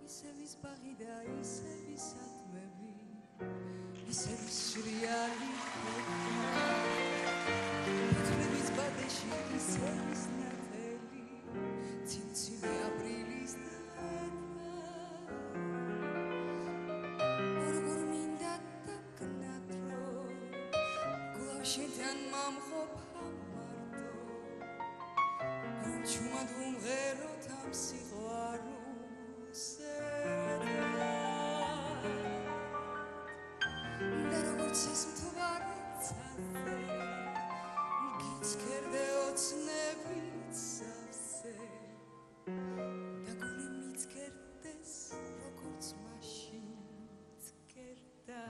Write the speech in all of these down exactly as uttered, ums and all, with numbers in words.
ისევის ბაღი და ისევის ატმები, ისევის სრიალი ფოთლების ბადეში ისევის ნათელი, ციმცივე აპრილის დღეთა ორ-ორ მინდა დაგნათ რომ გულავ შენთან მომყოფა მარტო რომ ჩუმად ვუმღეროთ ამ სიყვარულს და როგორც ეს მთვარე ცაზე გიცქერდე ოცნებით სავსე და გული მიცქერდეს როგორც მაშინ ცქერდა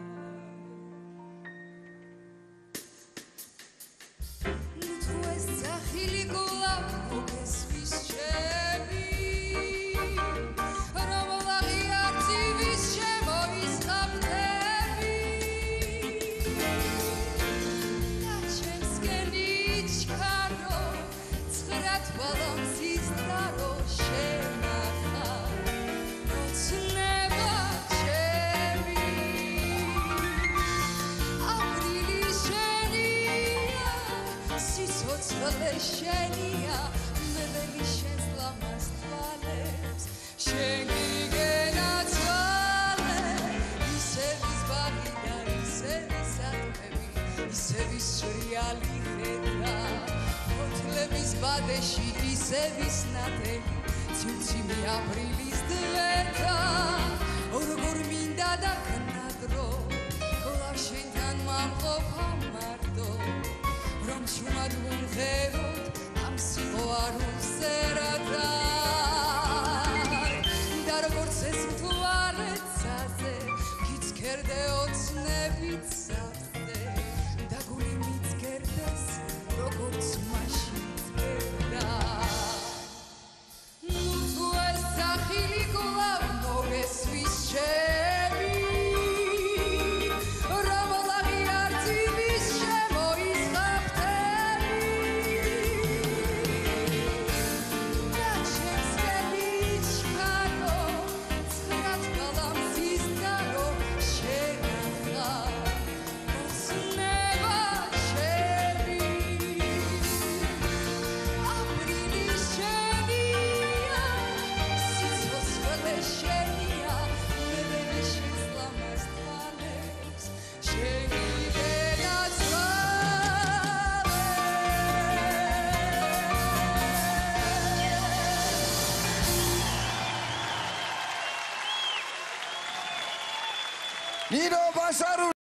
ნუ თუ ეს ძახილი გულავ მოგესვის ჩემი შენია მე ველი შენს ლამაზ თვალებს შენ გიგენაცვალე ისევის ბაღი და ისევის ატმები ისევის სრიალი ხედა ფოთლების ბადეში ისევის ნათელი ცივცივი აპრილის დღეთა ორ-ორ მინდა დაგნათ რომ გულავ შენთან მომყოფა მარტო რომ ჩუმად ვუმღეროთ ამ სიყვარულს ერათა და როგორც ეს მთვარე ცაზე გიცქერდე ოცნებით სავსე და გული მიცქერდეს როგორც მაშინ ცქერდა ნუ თუ ეს სახილი გულავ მოგესვის ჩემი Nino Basaru